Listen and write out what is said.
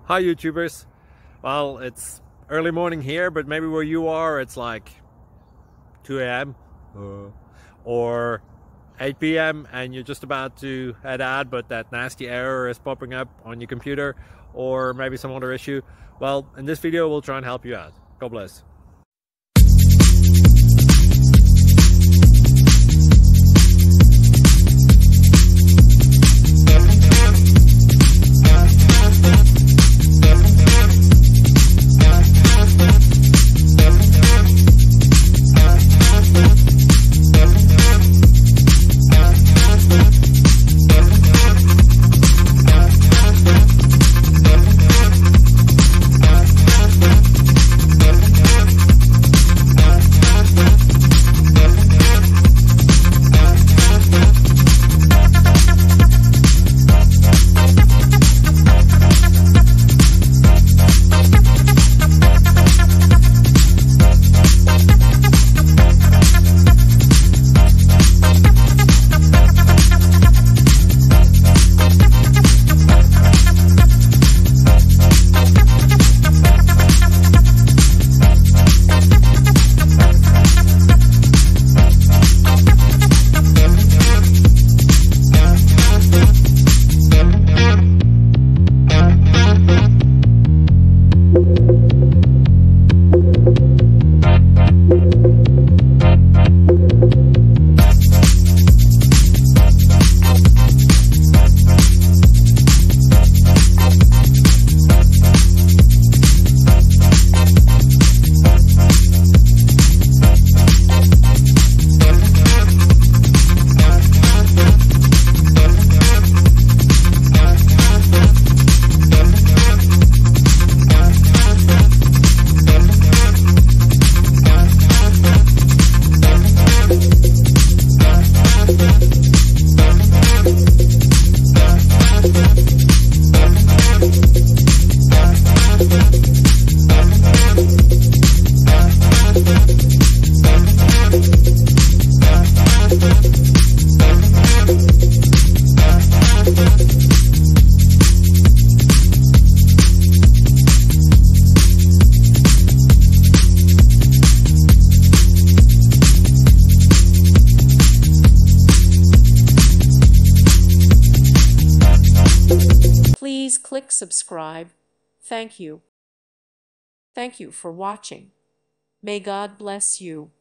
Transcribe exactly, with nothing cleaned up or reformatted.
Hi YouTubers. Well, it's early morning here, but maybe where you are it's like two A M uh, or eight P M and you're just about to head out, but that nasty error is popping up on your computer, or maybe some other issue. Well, in this video we'll try and help you out. God bless. Please click subscribe. Thank you. Thank you for watching. May God bless you.